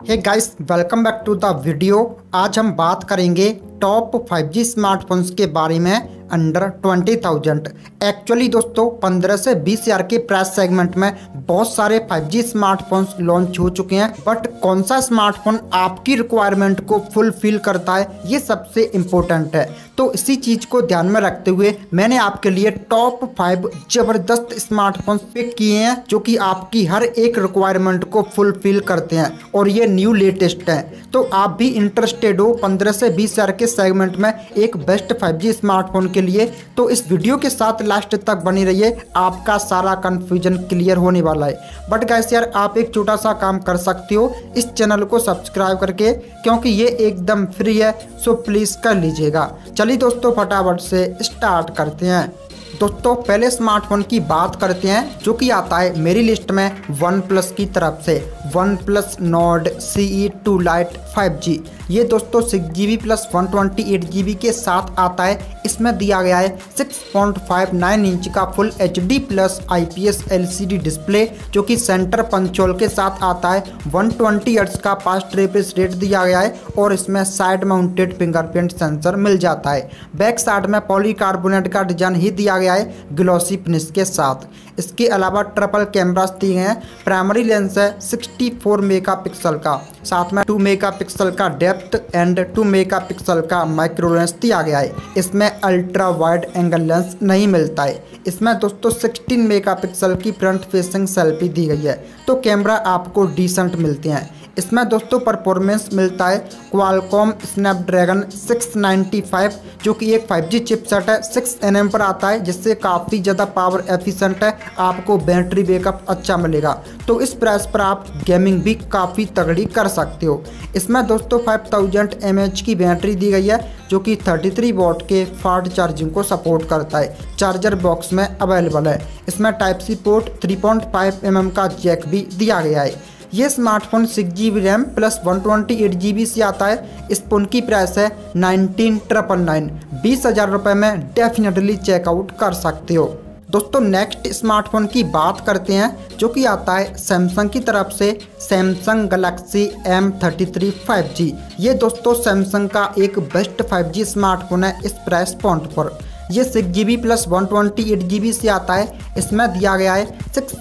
Hey guys, welcome back to the video. आज हम बात करेंगे टॉप 5G स्मार्टफोन्स के बारे में अंडर 20,000। एक्चुअली दोस्तों 15 से 20 हज़ार के प्राइस सेगमेंट में बहुत सारे 5G स्मार्टफोन्स लॉन्च हो चुके हैं, बट कौन सा स्मार्टफोन आपकी रिक्वायरमेंट को फुलफिल करता है ये सबसे इम्पोर्टेंट है। तो इसी चीज़ को ध्यान में रखते हुए मैंने आपके लिए टॉप 5 जबरदस्त स्मार्टफोन्स पिक किए हैं जो कि आपकी हर एक रिक्वायरमेंट को फुलफिल करते हैं और ये न्यू लेटेस्ट है। तो आप भी इंटरेस्टेड हो 15 से 20 हज़ार के सेगमेंट में एक बेस्ट 5G स्मार्टफोन के लिए, तो इस वीडियो के साथ लास्ट तक बनी रहिए, आपका सारा कंफ्यूजन क्लियर होने वाला है। बट गाइस यार, आप एक छोटा सा काम कर सकते हो इस चैनल को सब्सक्राइब करके, क्योंकि ये एकदम फ्री है, सो प्लीज़ कर लीजिएगा। चलिए दोस्तों फटाफट से स्टार्ट करते हैं। दोस्तों पहले स्मार्टफोन की बात करते हैं जो कि आता है मेरी लिस्ट में वन प्लस की तरफ से, one plus Nord CE2 light 5G। ये दोस्तों 6GB प्लस 128GB के साथ आता है। इसमें दिया गया है 6.59 इंच का full HD plus IPS LCD display जो कि सेंटर पंचोल के साथ आता है। 120 हर्ट्ज का फास्ट रिफ्रेश रेट दिया गया है और इसमें साइड माउंटेड फिंगरप्रिंट सेंसर मिल जाता है। बैक साइड में पॉलीकार्बोनेट का डिजाइन ही दिया गया है ग्लॉसी फिनिश के साथ। इसके अलावा ट्रिपल कैमरास दिए हैं। प्राइमरी लेंस है 64 मेगापिक्सल का, साथ में 2 मेगापिक्सल का डेप्थ एंड 2 मेगापिक्सल का माइक्रो लेंस दिया गया है। इसमें अल्ट्रा वाइड एंगल लेंस नहीं मिलता है। इसमें दोस्तों 16 मेगापिक्सल की फ्रंट फेसिंग सेल्फी दी गई है, तो कैमरा आपको डिसेंट मिलते हैं। इसमें दोस्तों परफॉर्मेंस मिलता है क्वालकॉम स्नैपड्रैगन 695 जो कि एक 5G चिपसेट है, 6nm पर आता है, जिससे काफ़ी ज़्यादा पावर एफिशिएंट है, आपको बैटरी बैकअप अच्छा मिलेगा। तो इस प्राइस पर आप गेमिंग भी काफ़ी तगड़ी कर सकते हो। इसमें दोस्तों 5000 mAh की बैटरी दी गई है जो कि 33 वॉट के फास्ट चार्जिंग को सपोर्ट करता है। चार्जर बॉक्स में अवेलेबल है। इसमें टाइप सी पोर्ट 3.5mm का जैक भी दिया गया है। ये smartphone 6GB RAM plus 128GB से आता है। इस फोन की प्राइस है 19,999, 20,000 रुपये में डेफिनेटली चेकआउट कर सकते हो। दोस्तों नेक्स्ट स्मार्टफोन की बात करते हैं जो कि आता है सैमसंग की तरफ से, सैमसंग गैलेक्सी M33 5G। ये दोस्तों सैमसंग का एक बेस्ट 5G स्मार्टफोन है इस प्राइस पॉइंट पर। ये 6GB प्लस 128GB से आता है। इसमें दिया गया है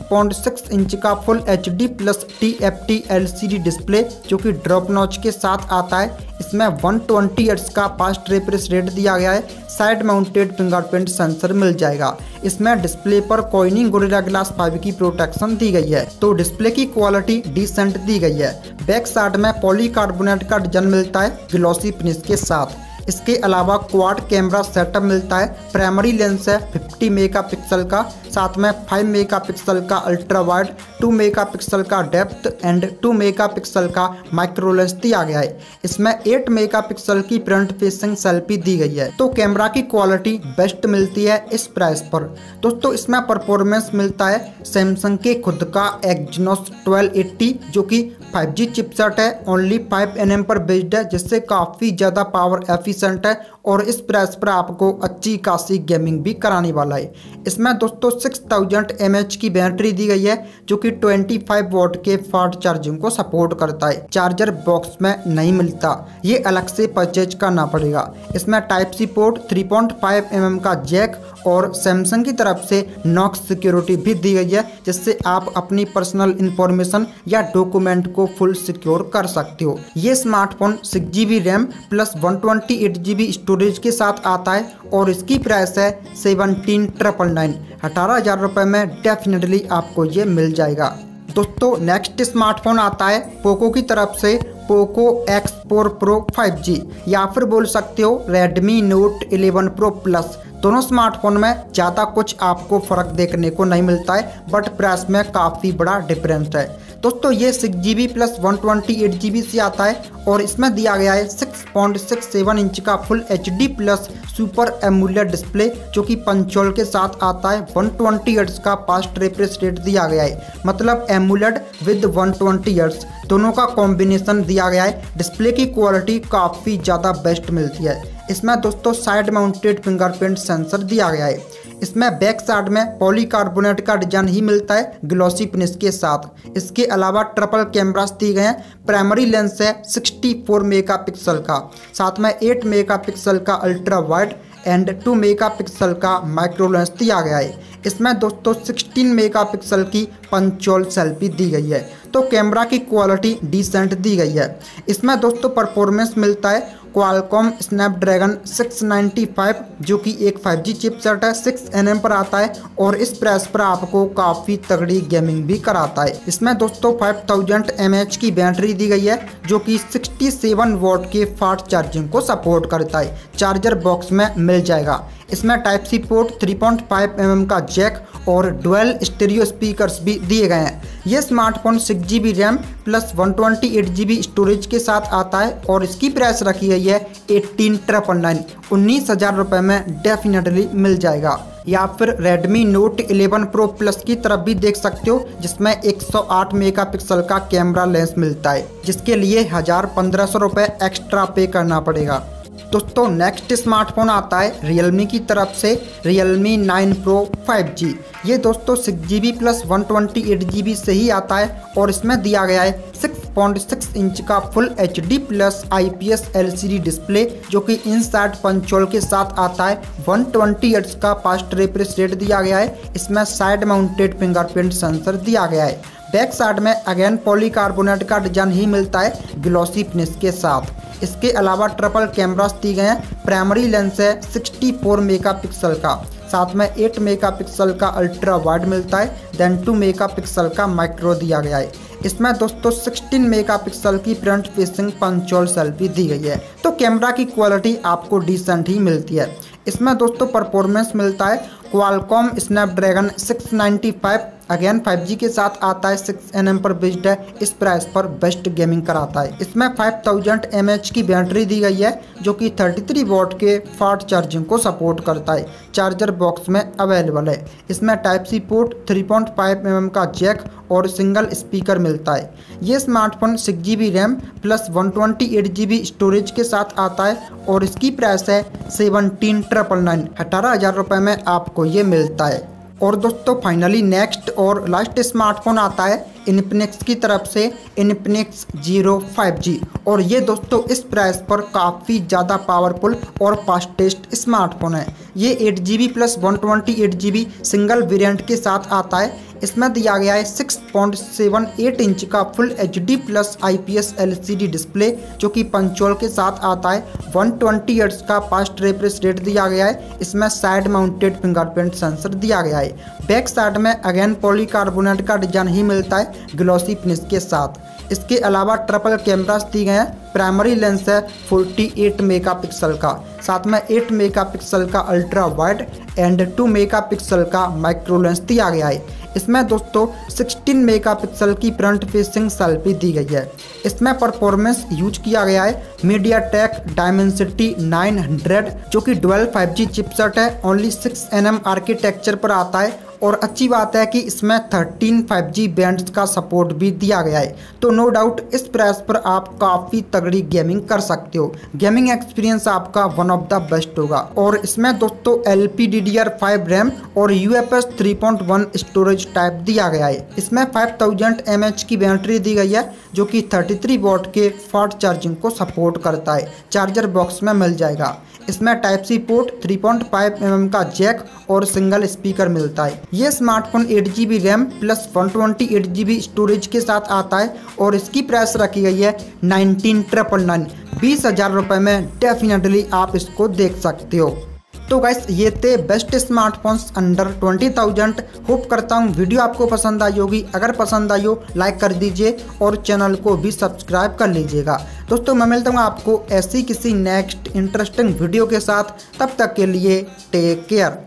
6.6 इंच का full HD plus TFT LCD display जो कि ड्रॉप नॉच के साथ आता है। इसमें 120 हर्ट्ज का फास्ट रिफ्रेश रेट दिया गया है। साइड माउंटेड फिंगरप्रिंट सेंसर मिल जाएगा। इसमें डिस्प्ले पर कॉर्निंग गोरिल्ला ग्लास 5 की प्रोटेक्शन दी गई है, तो डिस्प्ले की क्वालिटी डिसेंट दी गई है। बैक साइड में पॉलीकार्बोनेट का डिजाइन मिलता है ग्लॉसी फिनिश के साथ। इसके अलावा क्वाड कैमरा सेटअप मिलता है। प्राइमरी लेंस है 50 मेगापिक्सल का, साथ में 5 मेगापिक्सल का अल्ट्रा वाइड, 2 मेगापिक्सल का डेप्थ एंड 2 मेगापिक्सल का माइक्रो लेंस दिया गया है। इसमें 8 मेगापिक्सल की फ्रंट फेसिंग सेल्फी दी गई है, तो कैमरा की क्वालिटी बेस्ट मिलती है इस प्राइस पर। दोस्तों इसमें परफॉर्मेंस मिलता है सैमसंग के खुद का एक्जिनोस 1280 जो कि 5G चिपसेट है, ओनली 5nm पर बेस्ड है, जिससे काफ़ी ज़्यादा पावर एफिशिएंट है और इस प्राइस पर आपको अच्छी खासी गेमिंग भी कराने वाला है। इसमें दोस्तों 6000 mAh की बैटरी दी गई है जो कि 25 वॉट के फास्ट चार्जिंग को सपोर्ट करता है। चार्जर बॉक्स में नहीं मिलता, ये अलग से परचेज करना पड़ेगा। इसमें टाइप सी पोर्ट 3.5mm का जैक और सैमसंग की तरफ से नॉक्स सिक्योरिटी भी दी गई है, जिससे आप अपनी पर्सनल इंफॉर्मेशन या डॉक्यूमेंट को फुल सिक्योर कर सकते हो। ये smartphone 6GB RAM plus 128GB storage के साथ आता है और इसकी प्राइस है 17,999, 18,000 रुपये में डेफिनेटली आपको ये मिल जाएगा। दोस्तों नेक्स्ट स्मार्टफोन आता है पोको की तरफ से, पोको X4 Pro 5G, या फिर बोल सकते हो Redmi Note 11 Pro Plus। दोनों स्मार्टफोन में ज़्यादा कुछ आपको फ़र्क देखने को नहीं मिलता है, बट प्राइस में काफ़ी बड़ा डिफरेंस है। दोस्तों ये 6GB प्लस 128GB से आता है और इसमें दिया गया है 6.67 इंच का full HD plus super AMOLED display जो कि पंचोल के साथ आता है। 120 हर्ट्ज का फास्ट रिफ्रेश रेट दिया गया है, मतलब एमुलेट विद 120 हर्ट्ज दोनों का कॉम्बिनेशन दिया गया है। डिस्प्ले की क्वालिटी काफ़ी ज़्यादा बेस्ट मिलती है। इसमें दोस्तों साइड माउंटेड फिंगरप्रिंट सेंसर दिया गया है। इसमें बैक साइड में पॉलीकार्बोनेट का डिजाइन ही मिलता है ग्लॉसी फिनिश के साथ। इसके अलावा ट्रिपल कैमरास दिए गए हैं। प्राइमरी लेंस है 64 मेगापिक्सल का, साथ में 8 मेगापिक्सल का अल्ट्रा वाइड एंड 2 मेगापिक्सल का माइक्रो लेंस दिया गया है। इसमें दोस्तों 16 मेगापिक्सल की पंचोल सेल्फी दी गई है। तो कैमरा की क्वालिटी डिसेंट दी गई है। इसमें दोस्तों परफॉर्मेंस मिलता है क्वालकॉम स्नैपड्रैगन 695 जो कि एक 5G चिपसेट है, 6nm पर आता है और इस प्राइस पर आपको काफ़ी तगड़ी गेमिंग भी कराता है। इसमें दोस्तों 5000 mAh की बैटरी दी गई है जो कि 67 वॉट के फास्ट चार्जिंग को सपोर्ट करता है। चार्जर बॉक्स में मिल जाएगा। इसमें टाइप सी पोर्ट 3.5 mm का जैक और डुअल स्टीरियो स्पीकर्स भी दिए गए हैं। यह smartphone 6GB RAM plus 128GB storage के साथ आता है और इसकी प्राइस रखी गई है 18,999 19,000 रुपये में डेफिनेटली मिल जाएगा। या फिर Redmi Note 11 Pro Plus की तरफ भी देख सकते हो जिसमें 108 मेगापिक्सल का कैमरा लेंस मिलता है, जिसके लिए 1,000-1,500 रुपये एक्स्ट्रा पे करना पड़ेगा। दोस्तों नेक्स्ट स्मार्टफोन आता है Realme की तरफ से Realme 9 Pro 5G। ये दोस्तों 6GB प्लस 128GB से ही आता है और इसमें दिया गया है 6.6 इंच का full HD plus IPS LCD display जो कि इनसाइड पंचोल के साथ आता है। 120 हर्ट्ज का फास्ट रिफ्रेश रेट दिया गया है। इसमें साइड माउंटेड फिंगरप्रिंट सेंसर दिया गया है। बैक साइड में अगेन पॉलीकार्बोनेट का डिजाइन ही मिलता है ग्लॉसी फिनिश के साथ। इसके अलावा ट्रिपल कैमरास दिए गए हैं। प्राइमरी लेंस है 64 मेगापिक्सल का, साथ में 8 मेगापिक्सल का अल्ट्रा वाइड मिलता है, देन 2 मेगापिक्सल का माइक्रो दिया गया है। इसमें दोस्तों 16 मेगापिक्सल की फ्रंट फेसिंग पंचोल सेल्फी दी गई है। तो कैमरा की क्वालिटी आपको डिसेंट ही मिलती है। इसमें दोस्तों परफॉर्मेंस मिलता है क्वालकॉम स्नैपड्रैगन 695 अगेन 5G के साथ आता है, 6nm पर बेस्ड है। इस प्राइस पर बेस्ट गेमिंग कराता है। इसमें 5000 mAh की बैटरी दी गई है जो कि 33 वॉट के फास्ट चार्जिंग को सपोर्ट करता है। चार्जर बॉक्स में अवेलेबल है। इसमें टाइप सी पोर्ट 3.5 mm का जैक और सिंगल स्पीकर मिलता है। ये smartphone 6GB RAM plus 128GB storage के साथ आता है और इसकी प्राइस है 17,999 18,000 रुपये में आपको ये मिलता है। और दोस्तों फाइनली नेक्स्ट और लास्ट स्मार्टफोन आता है इन्फिनिक्स की तरफ से इन्फिनिक्स Zero 5G और ये दोस्तों इस प्राइस पर काफ़ी ज़्यादा पावरफुल और फास्टेस्ट स्मार्टफोन है। ये 8GB plus 128GB single variant के साथ आता है। इसमें दिया गया है 6.78 इंच का full HD plus IPS LCD display जो कि पंचोल के साथ आता है। 120 हर्ट्ज का फास्ट रिफ्रेश रेट दिया गया है। इसमें साइड माउंटेड फिंगरप्रिंट सेंसर दिया गया है। बैक साइड में अगेन पॉलीकार्बोनेट का डिजाइन ही मिलता है ग्लॉसी फिनिश के साथ। इसके अलावा ट्रिपल कैमरास दिए गए हैं। प्राइमरी लेंस है 48 मेगापिक्सल का, साथ में 8 मेगापिक्सल का अल्ट्रा वाइड एंड 2 मेगापिक्सल का माइक्रो लेंस दिया गया है। इसमें दोस्तों 16 मेगापिक्सल की फ्रंट फेसिंग सेल्फी दी गई है। इसमें परफॉर्मेंस यूज किया गया है मीडियाटेक डायमेंसिटी 900 जो कि डुअल 5G चिपसेट है। ओनली 6nm आर्किटेक्चर पर आता है और अच्छी बात है कि इसमें 13 5G बैंड्स का सपोर्ट भी दिया गया है। तो नो डाउट इस प्राइस पर आप काफ़ी तगड़ी गेमिंग कर सकते हो। गेमिंग एक्सपीरियंस आपका वन ऑफ द बेस्ट होगा। और इसमें दोस्तों LPDDR5 रैम और UFS 3.1 स्टोरेज टाइप दिया गया है। इसमें 5000 mAh की बैटरी दी गई है जो कि 33 वॉट के फास्ट चार्जिंग को सपोर्ट करता है। चार्जर बॉक्स में मिल जाएगा। इसमें टाइप सी पोर्ट 3.5 mm का जैक और सिंगल स्पीकर मिलता है। ये smartphone 8GB RAM plus 128GB storage के साथ आता है और इसकी प्राइस रखी गई है 19,999 20,000 रुपये में डेफिनेटली आप इसको देख सकते हो। तो गाइस ये थे बेस्ट स्मार्टफोन्स अंडर 20,000। होप करता हूँ वीडियो आपको पसंद आई होगी। अगर पसंद आई हो लाइक कर दीजिए और चैनल को भी सब्सक्राइब कर लीजिएगा। दोस्तों मैं मिलता हूँ आपको ऐसी किसी नेक्स्ट इंटरेस्टिंग वीडियो के साथ। तब तक के लिए टेक केयर।